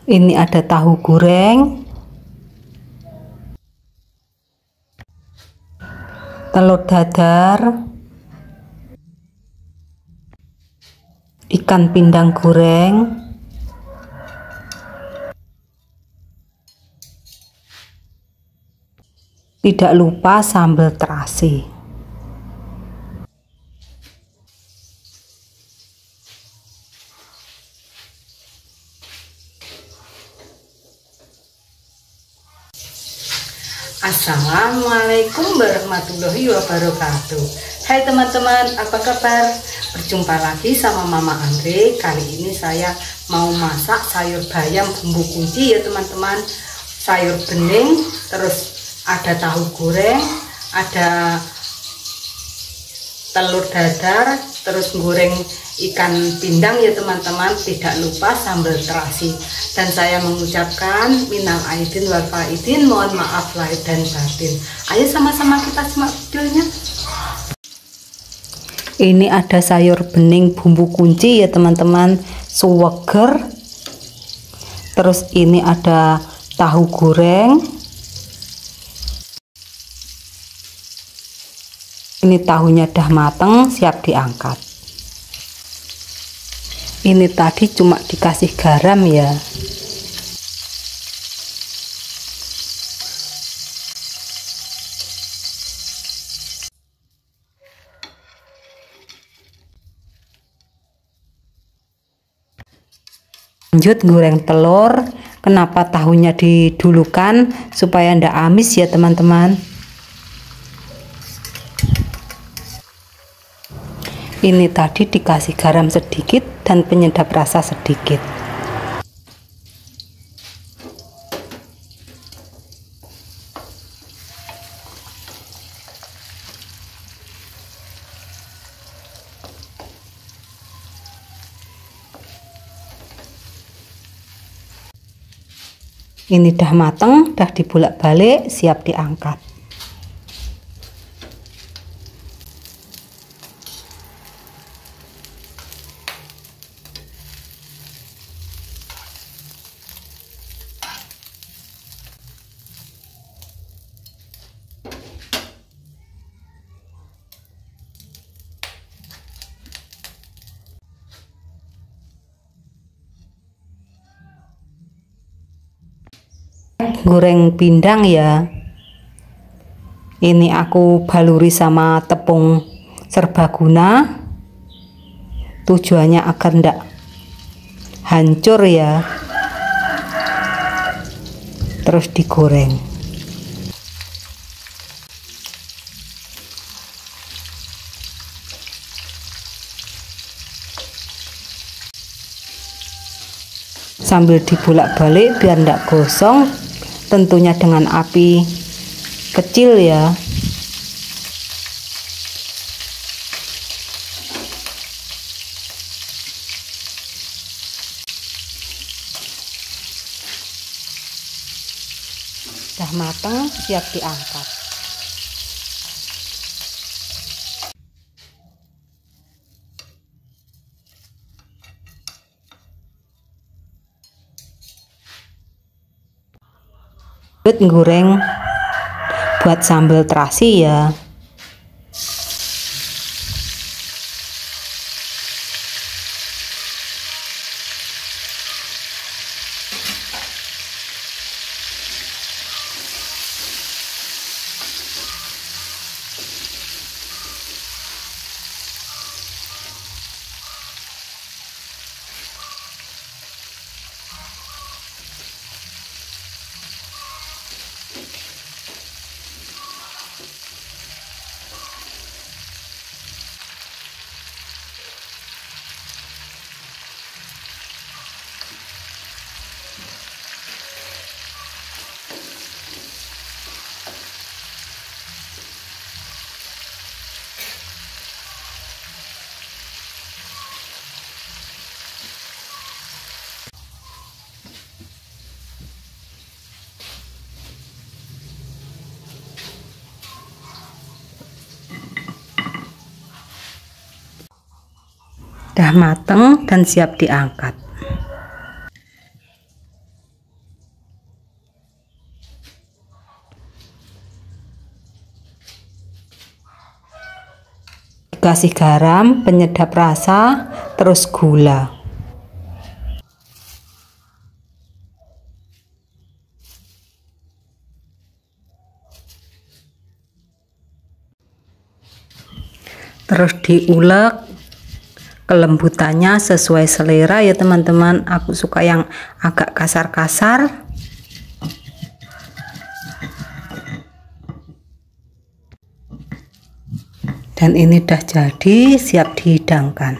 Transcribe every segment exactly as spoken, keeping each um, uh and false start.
Ini ada tahu goreng, telur dadar, ikan pindang goreng, tidak lupa sambal terasi. Assalamualaikum warahmatullahi wabarakatuh. Hai teman-teman, apa kabar? Berjumpa lagi sama Mama Andre. Kali ini saya mau masak sayur bayam bumbu kunci ya teman-teman. Sayur bening, terus ada tahu goreng, ada telur dadar, terus goreng ikan pindang ya teman-teman. Tidak lupa sambal terasi. Dan saya mengucapkan minal aidin wal faidin, mohon maaf lahir dan batin. Ayo sama-sama kita simak videonya. Ini ada sayur bening bumbu kunci ya teman-teman, seger. Terus ini ada tahu goreng. Ini tahunya dah mateng, siap diangkat. Ini tadi cuma dikasih garam ya. Lanjut goreng telur. Kenapa tahunya didulukan? Supaya ndak amis ya teman-teman. Ini tadi dikasih garam sedikit dan penyedap rasa sedikit. Ini dah mateng, dah dibolak-balik, siap diangkat. Goreng pindang ya. Ini aku baluri sama tepung serbaguna. Tujuannya agar ndak hancur ya. Terus digoreng. Sambil dibolak-balik biar ndak gosong. Tentunya dengan api kecil ya. Sudah matang, siap diangkat. Goreng buat sambal terasi ya. Udah mateng dan siap diangkat. dikasih garam, penyedap rasa, terus gula. Terus diulek kelembutannya sesuai selera ya teman-teman. Aku suka yang agak kasar-kasar. Dan ini udah jadi, siap dihidangkan.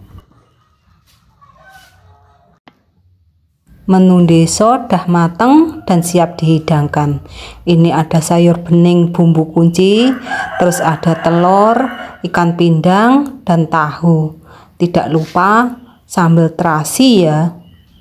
Menu deso udah mateng dan siap dihidangkan. Ini ada sayur bening bumbu kunci, terus ada telur, ikan pindang, dan tahu. Tidak lupa sambal terasi ya.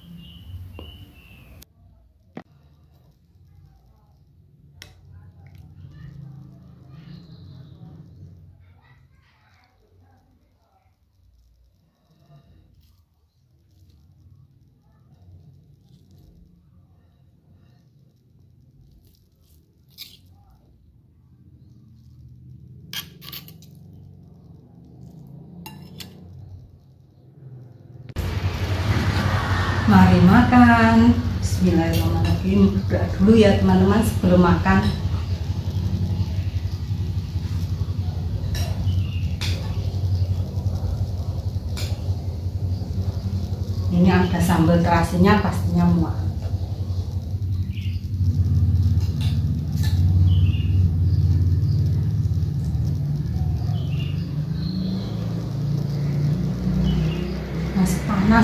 Mari makan. Bismillahirrahmanirrahim. Berdoa dulu ya teman-teman sebelum makan. Ini ada sambal terasinya, pastinya muat. Masih panas.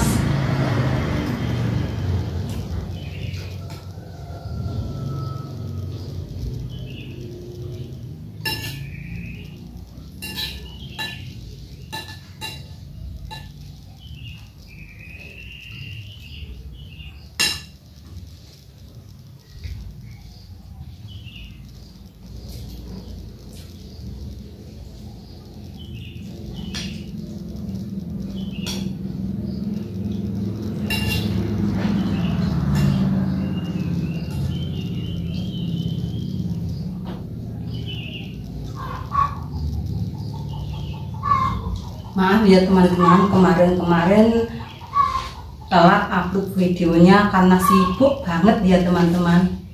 Maaf ya teman-teman, kemarin-kemarin telat upload videonya karena sibuk banget ya teman-teman.